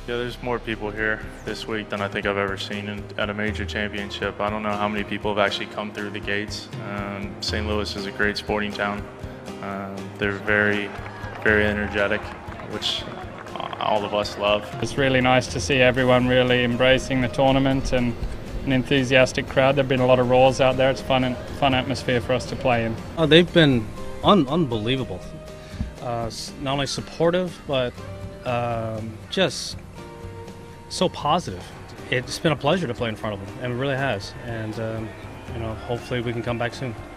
Yeah, there's more people here this week than I think I've ever seen at a major championship. I don't know how many people have actually come through the gates. St. Louis is a great sporting town. They're very, very energetic, which all of us love. It's really nice to see everyone really embracing the tournament and an enthusiastic crowd. There have been a lot of roars out there. It's fun atmosphere for us to play in. Oh, they've been unbelievable. Not only supportive, but just so positive. It's been a pleasure to play in front of them, and it really has. And hopefully we can come back soon.